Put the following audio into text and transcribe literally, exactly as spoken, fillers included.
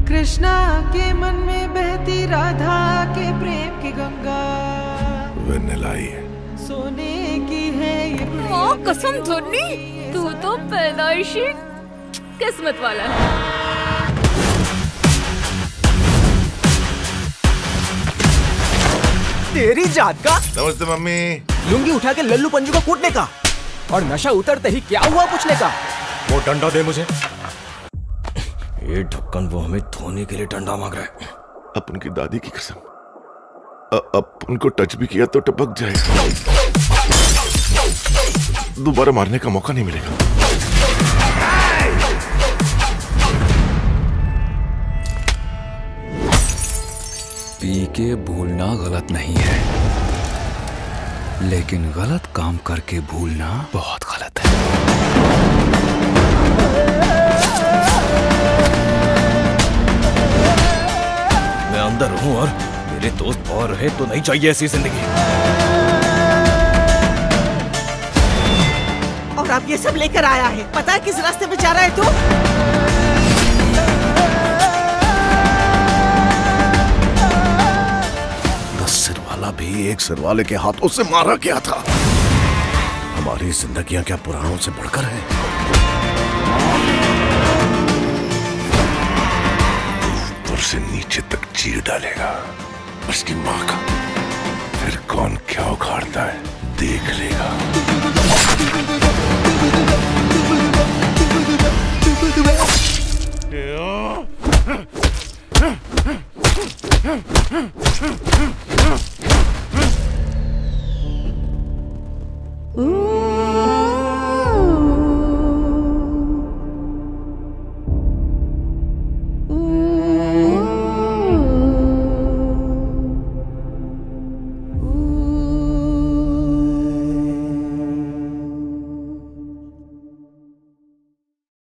कृष्णा के मन में बहती राधा के प्रेम की गंगा, वेनिलाई सोने की है ये माँ कसम धोनी, तू तो पैदाइशी किस्मत वाला है। तेरी जात का। नमस्ते मम्मी। लुंगी उठा के लल्लू पंजू को कूटने का और नशा उतरते ही क्या हुआ पूछने का। वो डंडा दे मुझे। ये ढक्कन वो हमें धोने के लिए डंडा मांग रहा है। अब उनकी दादी की कसम, अब उनको टच भी किया तो टपक जाएगा, दोबारा मारने का मौका नहीं मिलेगा। पी के भूलना गलत नहीं है, लेकिन गलत काम करके भूलना बहुत गलत है। मैं अंदर हूं और मेरे दोस्त और रहे तो नहीं चाहिए ऐसी जिंदगी। और अब ये सब लेकर आया है, पता है किस रास्ते पे जा रहा है तू? भी एक सिरवाले के हाथों से मारा गया था। हमारी जिंदगियां क्या पुराणों से बढ़कर हैं? ऊपर से नीचे तक चीर डालेगा उसकी माँ का, फिर कौन क्या उखाड़ता है देख लेगा।